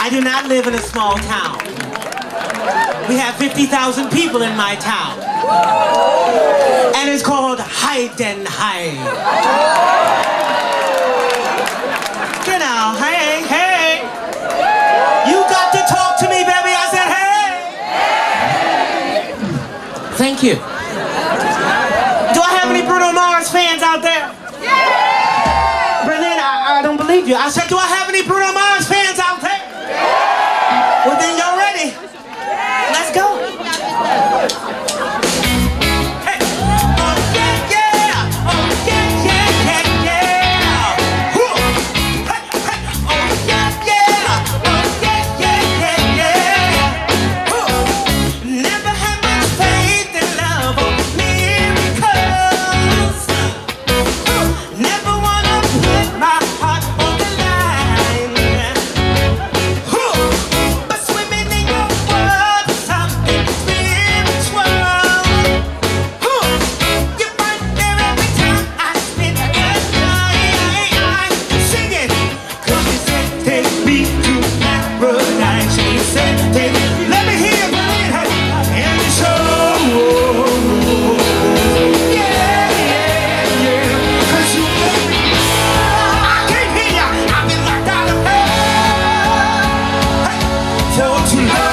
I do not live in a small town. We have 50,000 people in my town. And it's called Heidenheim. You know, hey, hey. You got to talk to me, baby. I said, hey. Thank you. Do I have any Bruno Mars fans out there? Yeah! Berlin, I don't believe you. I said, do I have any Bruno Mars fans out there? Yeah! Well, then you're ready. Let's go. Hey. Oh, yeah, yeah. Oh, yeah, yeah, yeah, yeah. Whoa. Hey, hey. Oh, yeah, yeah. Oh, yeah, yeah, yeah, yeah. Whoa. Never had much faith in love or miracles. Never wanna put my heart on the line. But swimming in your world is something spiritual. You're right there every time I spend the night singing. 'Cause you said take me to paradise. You said take me, let me hear you in the show. Yeah, yeah, yeah. 'Cause you make me, I can't hear ya. I've been locked out of hell. Hey, for too long.